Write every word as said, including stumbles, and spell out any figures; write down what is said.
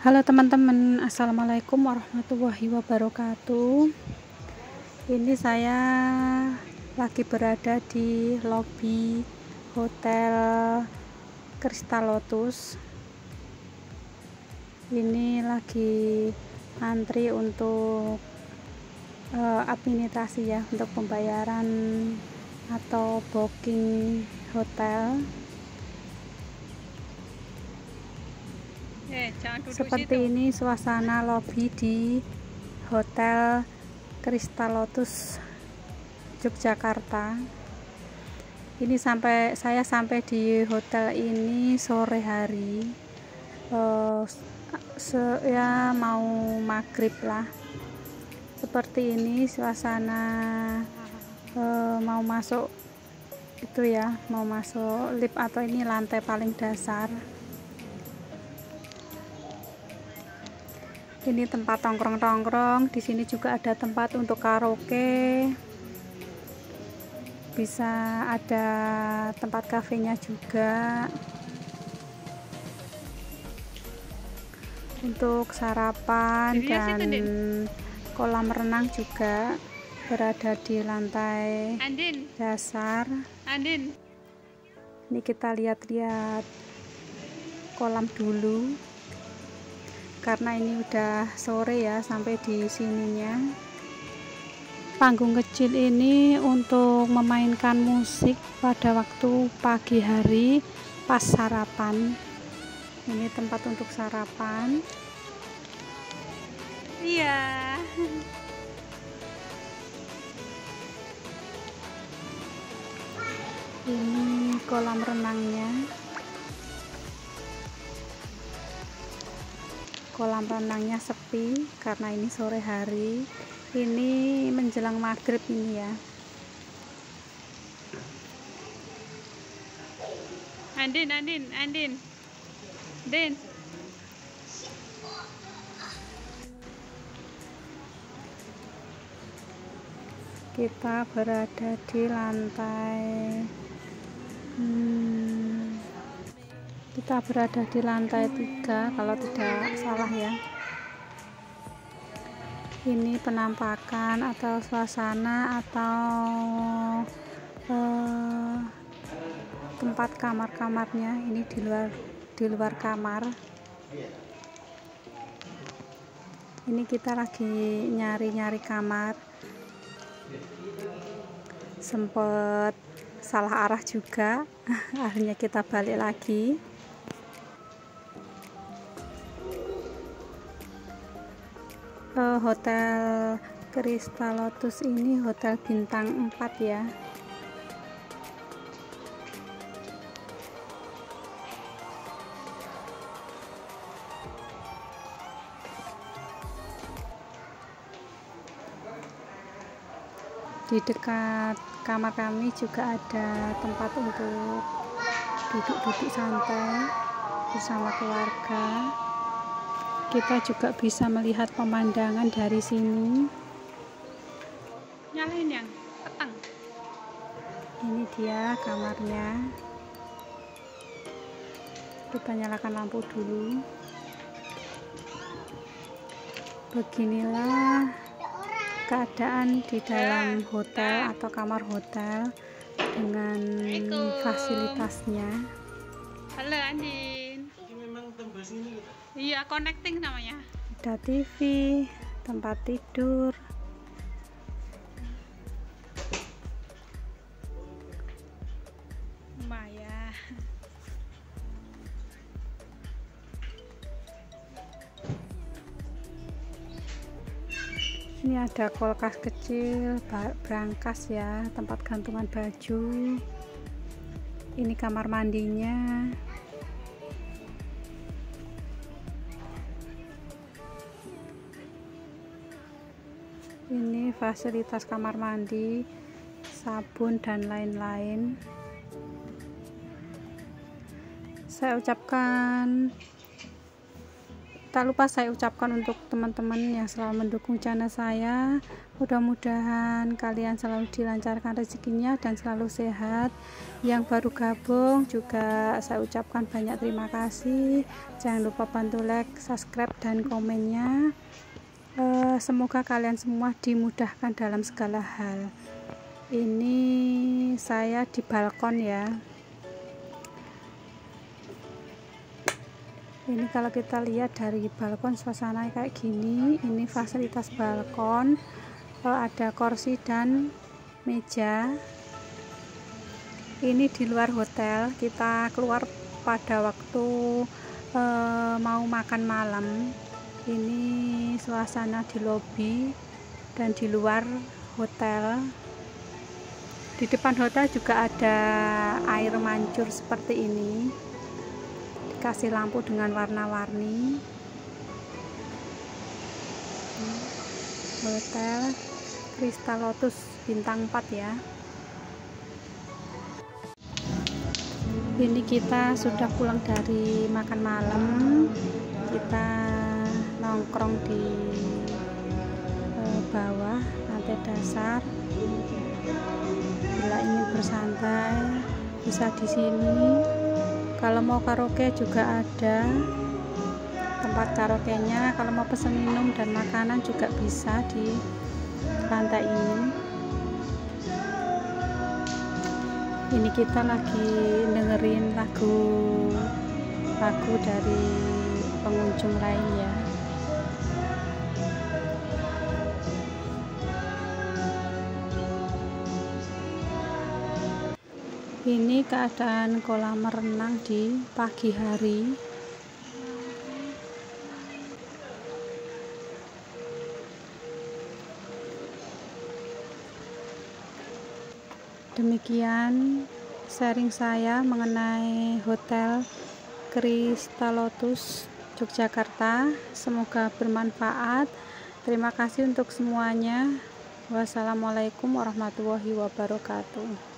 Halo teman-teman, assalamualaikum warahmatullahi wabarakatuh. Ini saya lagi berada di lobi Hotel Crystal Lotus. Ini lagi antri untuk uh, administrasi ya, untuk pembayaran atau booking hotel. Eh, Seperti ini suasana lobi di Hotel Crystal Lotus Yogyakarta. Ini sampai saya sampai di hotel ini sore hari, uh, se ya mau maghrib lah. Seperti ini suasana, uh, mau masuk itu ya, mau masuk lift atau ini lantai paling dasar. Ini tempat tongkrong-tongkrong. Di sini juga ada tempat untuk karaoke. Bisa ada tempat kafenya juga. Untuk sarapan dan kolam renang juga berada di lantai Andin. dasar. Andin. Ini kita lihat-lihat kolam dulu. Karena ini udah sore ya sampai di sininya. Panggung kecil ini untuk memainkan musik pada waktu pagi hari pas sarapan. Ini tempat untuk sarapan. Iya. Ini kolam renangnya. Kolam renangnya sepi karena ini sore hari. Ini menjelang maghrib ini ya. Andin, Andin, Andin. Din. Kita berada di lantai hmm, kita berada di lantai tiga kalau tidak salah ya. Ini penampakan atau suasana atau eh, tempat kamar-kamarnya. Ini di luar di luar kamar. Ini kita lagi nyari-nyari kamar. Sempet salah arah juga. Akhirnya kita balik lagi. Uh, Hotel Crystal Lotus ini hotel bintang empat ya. Di dekat kamar kami juga ada tempat untuk duduk-duduk santai bersama keluarga. Kita juga bisa melihat pemandangan dari sini. Nyalain yang petang. Ini dia kamarnya. Kita nyalakan lampu dulu. Beginilah keadaan di dalam hotel atau kamar hotel dengan fasilitasnya. Halo Andin. Memang tembus ini gitu. Iya, connecting namanya. Ada T V, tempat tidur. Maya. Ini ada kulkas kecil, brankas ya, tempat gantungan baju. Ini kamar mandinya. Ini fasilitas kamar mandi, sabun dan lain-lain. Saya ucapkan Tak lupa saya ucapkan untuk teman-teman yang selalu mendukung channel saya, mudah-mudahan kalian selalu dilancarkan rezekinya dan selalu sehat. Yang baru gabung juga saya ucapkan banyak terima kasih. Jangan lupa bantu like, subscribe, dan komennya. e, semoga kalian semua dimudahkan dalam segala hal. Ini saya di balkon ya. Ini kalau kita lihat dari balkon suasana kayak gini. Ini fasilitas balkon, ada kursi dan meja. Ini di luar hotel, kita keluar pada waktu eh, mau makan malam. Ini suasana di lobi dan di luar hotel. Di depan hotel juga ada air mancur seperti ini, kasih lampu dengan warna-warni. Hotel Crystal Lotus bintang empat ya. Ini kita sudah pulang dari makan malam, kita nongkrong di eh, bawah lantai dasar. Bila ingin bersantai bisa di sini. Kalau mau karaoke juga ada tempat karaoke-nya. Kalau mau pesan minum dan makanan juga bisa di lantai ini. Ini kita lagi dengerin lagu lagu dari pengunjung lain ya. Ini keadaan kolam renang di pagi hari. Demikian sharing saya mengenai Hotel Crystal Lotus Yogyakarta. Semoga bermanfaat. Terima kasih untuk semuanya. Wassalamualaikum warahmatullahi wabarakatuh.